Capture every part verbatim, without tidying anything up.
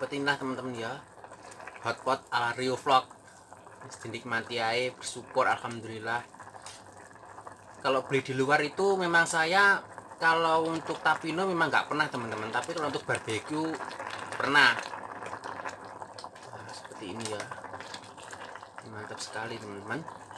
seperti inilah teman-teman ya, hotpot ala Rio Vlog. Dinikmati aja, bersyukur alhamdulillah. Kalau beli di luar itu memang saya kalau untuk tapino memang nggak pernah teman-teman, tapi kalau untuk barbeque pernah. Nah, seperti ini ya, mantap sekali teman-teman.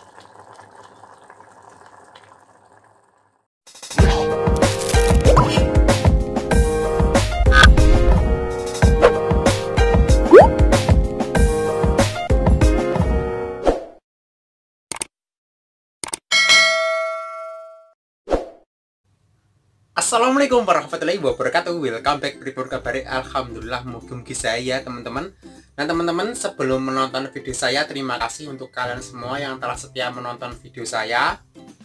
Assalamualaikum warahmatullahi wabarakatuh. Welcome back, pripun kabare? Alhamdulillah, mugi-mugi saya teman-teman. Nah teman-teman, sebelum menonton video saya, terima kasih untuk kalian semua yang telah setia menonton video saya.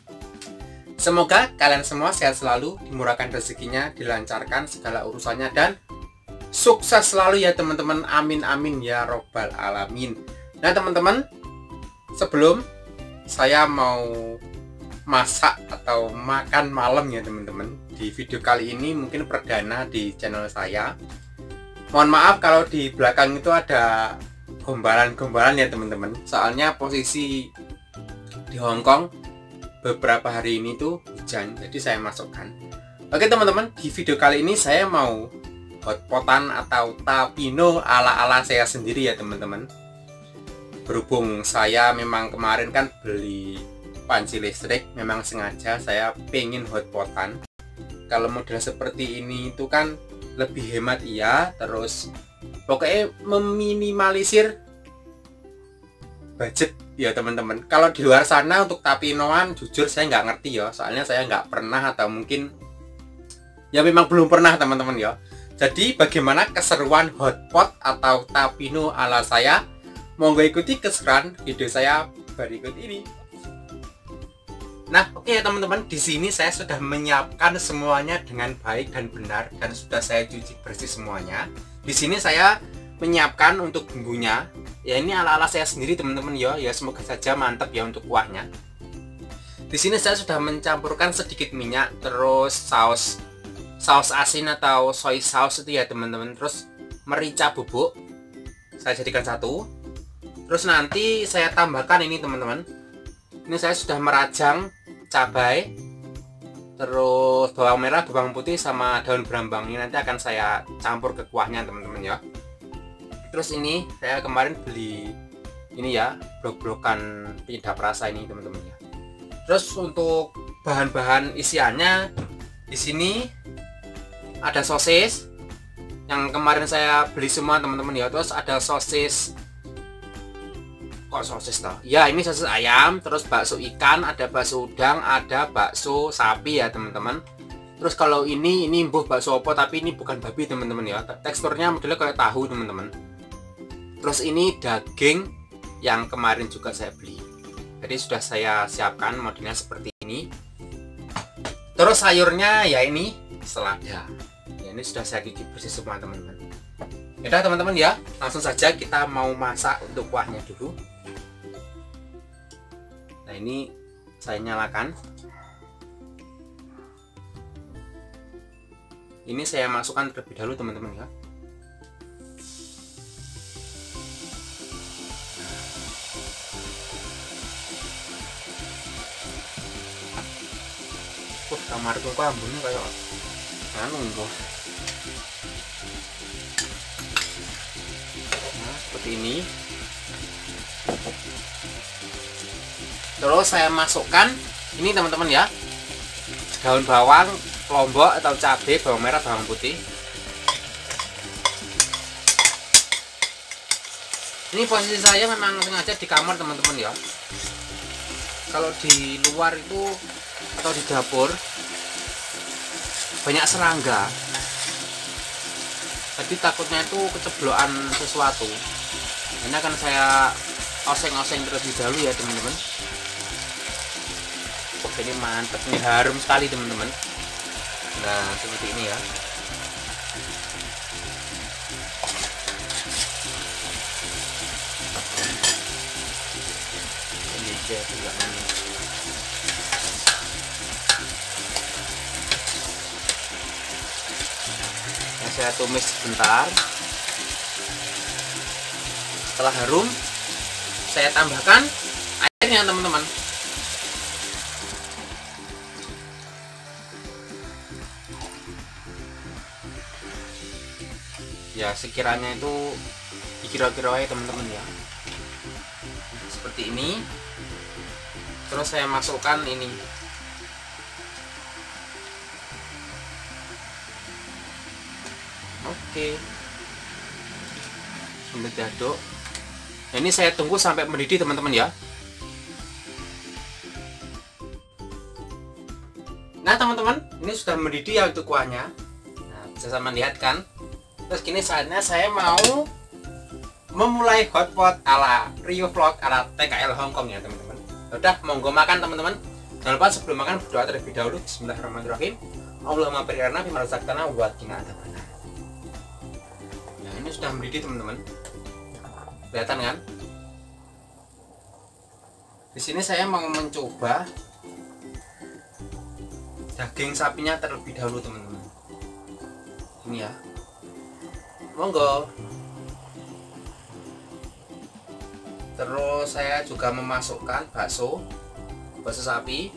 Semoga kalian semua sehat selalu, dimurahkan rezekinya, dilancarkan segala urusannya, dan sukses selalu ya teman-teman. Amin amin ya robbal alamin. Nah teman-teman, sebelum saya mau masak atau makan malam ya teman-teman, di video kali ini mungkin perdana di channel saya. Mohon maaf kalau di belakang itu ada gombalan-gombalan ya teman-teman, soalnya posisi di Hongkong beberapa hari ini tuh hujan, jadi saya masukkan. Oke teman-teman, di video kali ini saya mau hotpotan atau tapino ala-ala saya sendiri ya teman-teman. Berhubung saya memang kemarin kan beli panci listrik, memang sengaja saya pengen hotpotan. Kalau model seperti ini itu kan lebih hemat iya, terus pokoknya meminimalisir budget ya teman-teman. Kalau di luar sana untuk tapinoan jujur saya nggak ngerti ya, soalnya saya nggak pernah atau mungkin ya memang belum pernah teman-teman ya. Jadi bagaimana keseruan hotpot atau tapino ala saya? Monggo ikuti keseruan video saya berikut ini. Nah, oke ya teman-teman, di sini saya sudah menyiapkan semuanya dengan baik dan benar, dan sudah saya cuci bersih semuanya. Di sini saya menyiapkan untuk bumbunya. Ya ini ala-ala saya sendiri teman-teman ya. Ya semoga saja mantap ya untuk kuahnya. Di sini saya sudah mencampurkan sedikit minyak, terus saus saus asin atau soy sauce itu ya teman-teman. Terus merica bubuk saya jadikan satu. Terus nanti saya tambahkan ini teman-teman. Ini saya sudah merajang cabai, terus bawang merah, bawang putih, sama daun berambang. Ini nanti akan saya campur ke kuahnya teman-teman ya. Terus ini saya kemarin beli ini ya, blok-blokan penyedap rasa ini teman-teman ya. Terus untuk bahan-bahan isiannya di sini ada sosis yang kemarin saya beli semua teman-teman ya. Terus ada sosis, kok sosis toh? Ya ini sosis ayam, terus bakso ikan, ada bakso udang, ada bakso sapi ya teman-teman. Terus kalau ini ini mbuh bakso opo, tapi ini bukan babi teman-teman ya. Teksturnya modelnya kayak tahu teman-teman. Terus ini daging yang kemarin juga saya beli. Jadi sudah saya siapkan modelnya seperti ini. Terus sayurnya ya ini selada. Ya ini sudah saya gigit bersih semua teman-teman. Ya teman-teman ya, langsung saja kita mau masak untuk kuahnya dulu. Nah ini saya nyalakan. Ini saya masukkan terlebih dahulu teman-teman ya. Wah kamarku kok ambune kayak anu bos. Nah seperti ini. Terus saya masukkan ini teman-teman ya, daun bawang, lombok atau cabai, bawang merah, bawang putih. Ini posisi saya memang sengaja di kamar teman-teman ya. Kalau di luar itu atau di dapur banyak serangga, jadi takutnya itu keceblokan sesuatu. Ini akan saya oseng-oseng terlebih dahulu ya teman-teman. Oh, ini mantap, ini harum sekali teman-teman. Nah seperti ini ya. Ini juga ini. Nah, saya tumis sebentar. Setelah harum, saya tambahkan airnya teman-teman. Ya sekiranya itu dikira-kira ya teman-teman ya, seperti ini. Terus saya masukkan ini, oke, sambil diaduk. Nah, ini saya tunggu sampai mendidih teman-teman ya. Nah teman-teman, ini sudah mendidih ya untuk kuahnya. Nah, bisa sama lihat kan. Terus kini saatnya saya mau memulai hotpot ala Rio Vlog ala T K L Hongkong ya teman-teman. Udah, monggo makan teman-teman. Jangan lupa sebelum makan berdoa terlebih dahulu. Bismillahirrahmanirrahim. Allahumma barik fi ma razaqtana wa qina adzabannar. Nah, ini sudah mendidih teman-teman. Kelihatan kan? Di sini saya mau mencoba daging sapinya terlebih dahulu teman-teman. Ini ya. Monggo. Terus saya juga memasukkan bakso, bakso sapi,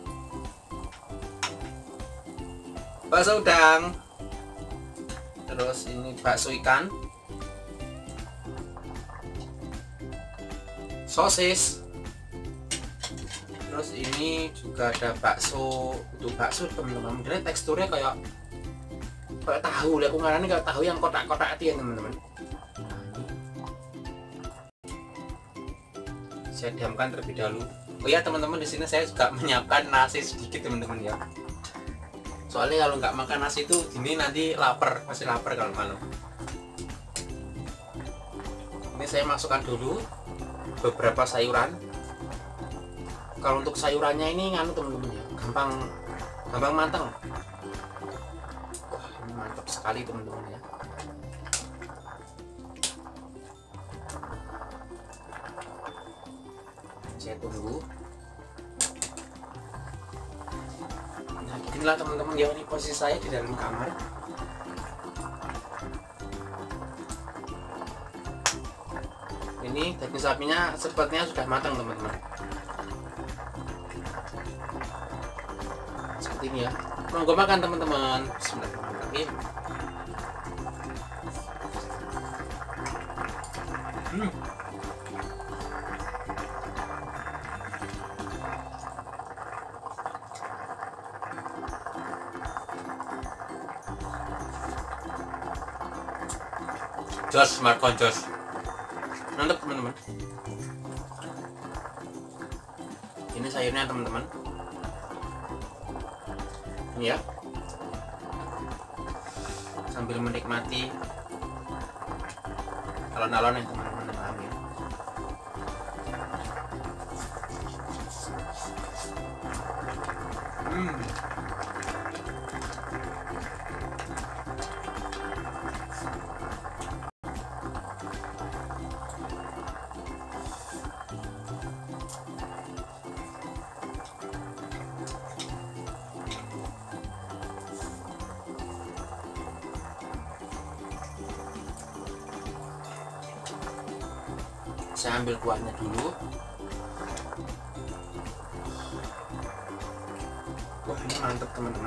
bakso udang, terus ini bakso ikan, sosis, terus ini juga ada bakso. Untuk bakso teman-teman, ini teksturnya kayak kayak tahu, aku ngarani kayak tahu yang kotak-kotak itu ya teman-teman. Saya diamkan terlebih dahulu. Oh ya teman-teman, di sini saya juga menyiapkan nasi sedikit teman-teman ya. Soalnya kalau nggak makan nasi itu ini nanti lapar, masih lapar kalau malam. Ini saya masukkan dulu beberapa sayuran. Kalau untuk sayurannya ini nganu teman-teman ya, gampang gampang matang. Wah, ini mantap sekali teman-teman ya. Saya tunggu. Nah, inilah teman-teman ya, ini posisi saya di dalam kamar. Ini daging sapinya sepertinya sudah matang teman-teman. Seperti ini ya. Monggo makan teman-teman. Bismillahirrahmanirrahim. Hmm. Jos, Marcon Jos. Mantap teman-teman. Ini sayurnya teman-teman. Ini ya. Sambil menikmati alon-alon yang teman-teman alami. Hmm. Saya ambil kuahnya dulu. Wah, ini mantap teman-teman.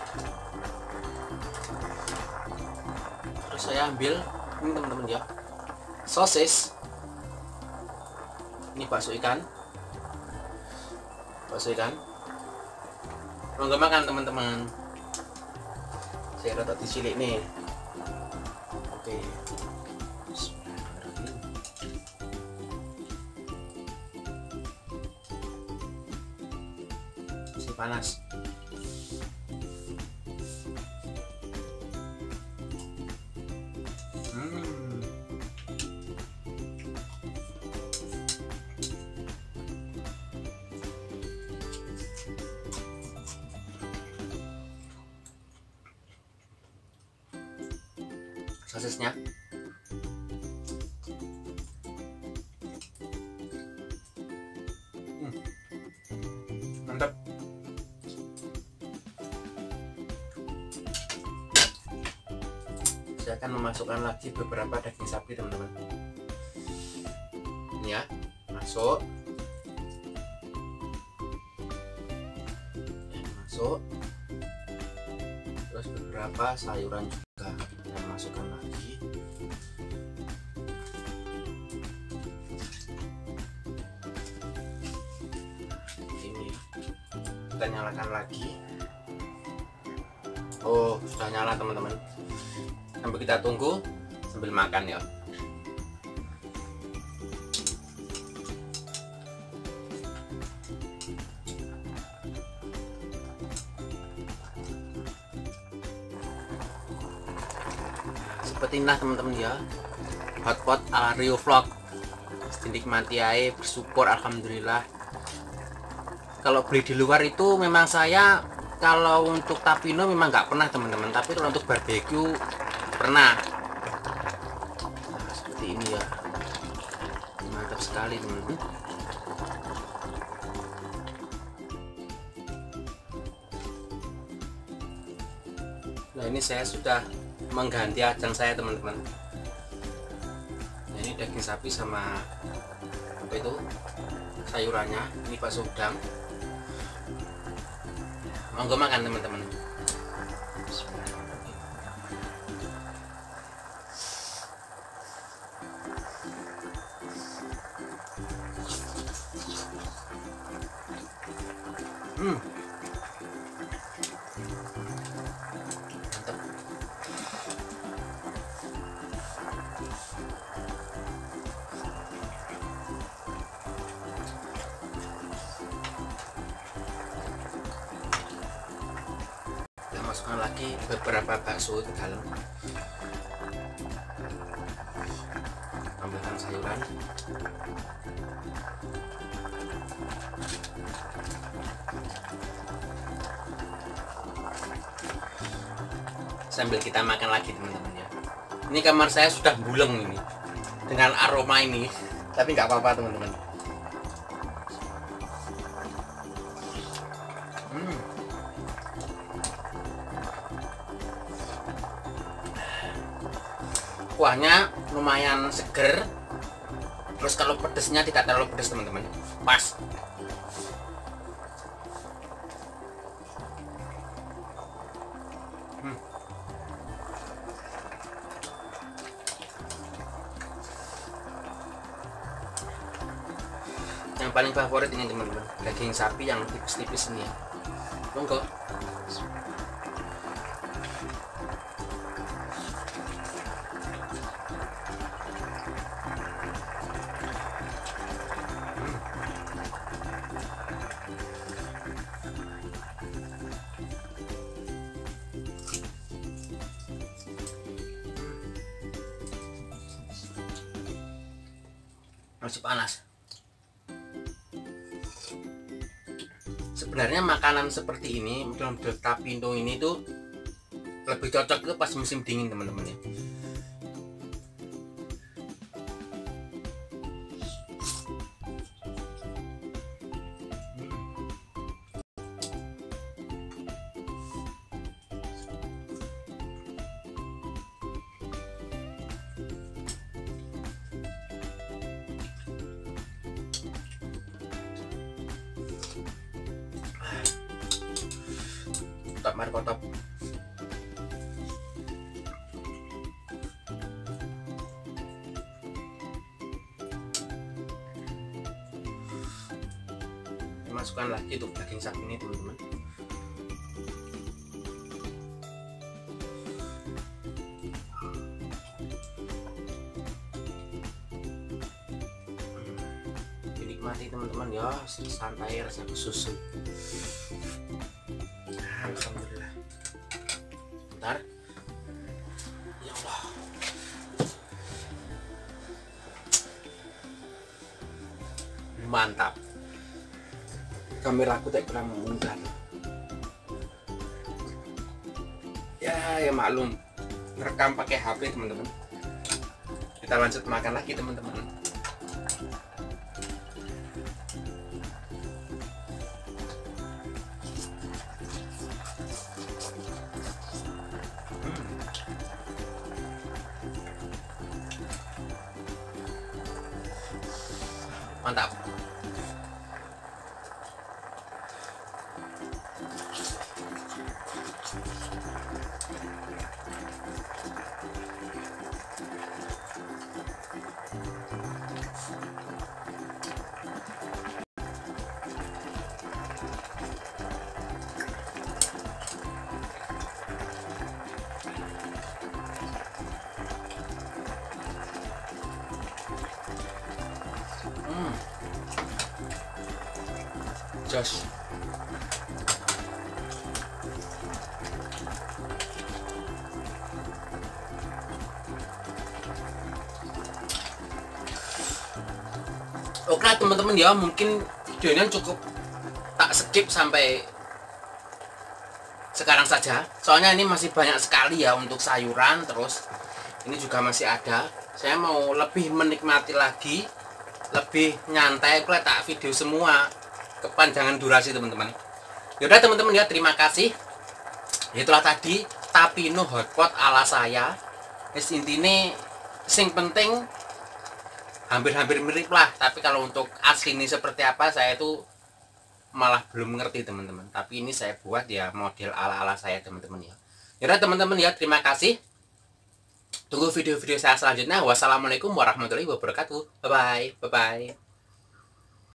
Terus saya ambil ini teman-teman ya, sosis. Ini bakso ikan, bakso ikan. Monggo makan teman-teman. Saya rata dicilik nih. Oke. Panas. Hmm. Sosisnya. Hmm. Mantap. Saya akan memasukkan lagi beberapa daging sapi teman-teman. Ini ya, masuk. Masuk. Terus beberapa sayuran juga kita masukkan lagi. Ini kita nyalakan lagi. Oh, sudah nyala teman-teman. Sambil kita tunggu sambil makan ya. Seperti inilah teman-teman ya, hotpot ala Rio Vlog. Dinikmati aja, bersyukur alhamdulillah. Kalau beli di luar itu memang saya kalau untuk tapino memang nggak pernah teman-teman, tapi kalau untuk barbeque pernah. Nah, seperti ini ya, mantap sekali teman-teman. Nah, ini saya sudah mengganti ajang saya teman-teman. Nah, ini daging sapi sama apa itu sayurannya, ini bakso udang. Monggo makan teman-teman. Hmm. Mantap. Kita masukkan lagi beberapa bakso ke dalam. Tambahkan sayuran. Sambil kita makan lagi teman-teman ya. Ini kamar saya sudah buleng ini dengan aroma ini, tapi nggak apa-apa teman-teman. Hmm. Kuahnya lumayan seger, terus kalau pedesnya tidak terlalu pedas teman-teman, pas. Hmm. Yang paling favorit ini teman-teman, daging sapi yang tipis-tipis ini ya. Monggo. Masih panas. Sebenarnya makanan seperti ini, model-model tapino ini tuh lebih cocok itu pas musim dingin teman-teman ya. Top markotop. Masukkan lagi tuh daging sapi ini teman-teman. Dinikmati teman-teman ya, santai rasa susu. Alhamdulillah. Bentar. Ya Allah. Mantap. Kameraku tak kurang mundur. Ya, ya maklum. Rekam pakai H P teman-teman. Kita lanjut makan lagi teman-teman. Mantap. Hmm. Jos. Oke teman-teman ya, mungkin videonya cukup tak skip sampai sekarang saja. Soalnya ini masih banyak sekali ya untuk sayuran, terus ini juga masih ada. Saya mau lebih menikmati lagi, lebih nyantai, aku tak video semua kepanjangan durasi teman-teman. Yaudah teman-teman ya, terima kasih. Itulah tadi Tapino hotpot ala saya. Wis intine sing penting hampir-hampir mirip lah, tapi kalau untuk asli ini seperti apa saya itu malah belum ngerti teman-teman. Tapi ini saya buat ya model ala-ala saya teman-teman ya. Yaudah teman-teman ya, terima kasih. Tunggu video-video saya selanjutnya. Wassalamualaikum warahmatullahi wabarakatuh. Bye bye. Bye bye.